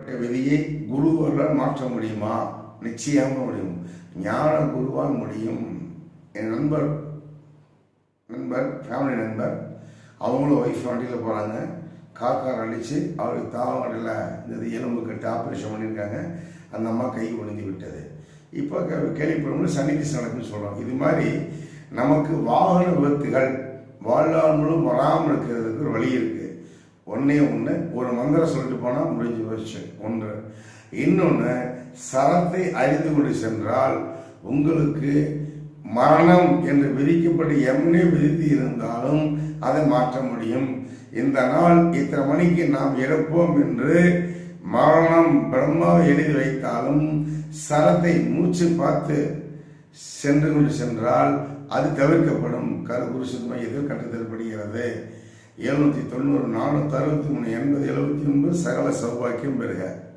விதியை குருவால் மாற்ற முடியுமா? நிச்சயமாக முடியும். ஞான குருவால் முடியும். என் நண்பர் ஃபேமிலி நண்பர், அவங்களும் ஒய்ஃப் வண்டியில் போகிறாங்க. காக்கார் அடித்து அவருக்கு தாவங்கடையில் இந்த எலும்பு கட்டு ஆப்ரேஷன் பண்ணியிருக்காங்க. அந்த அம்மா கை ஒடிஞ்சு விட்டது. இப்போ கேள்விப்படும்போது சனிக்கிஸ் நடக்குன்னு சொல்கிறோம். இது மாதிரி நமக்கு வாகன விபத்துகள் வாழ்நாள் முழுவதும் வராமல் இருக்கிறதுக்கு ஒரு வழி இருக்குது. ஒன்றே ஒன்று, ஒரு மந்திரம் சொல்லிட்டு போனால் முடிஞ்சு போச்சு ஒன்று. இன்னொன்று, சரத்தை அறிந்து கொண்டு சென்றால் உங்களுக்கு மரணம் என்று விதிக்கப்பட்ட எம்னே விதித்து இருந்தாலும் அதை மாற்ற முடியும். இந்த நாள் இத்தனை மணிக்கு நாம் இறப்போம் என்று மரணம் பிரம்மாவை எழுதி வைத்தாலும் சரத்தை மூச்சு பார்த்து சென்று கொண்டு சென்றால் அது தவிர்க்கப்படும். குரு சித்த மையத்தில் கற்றுத்தரப்படுகிறது. 790 463 80 79 சகல சௌபாக்கியம் பெறுக.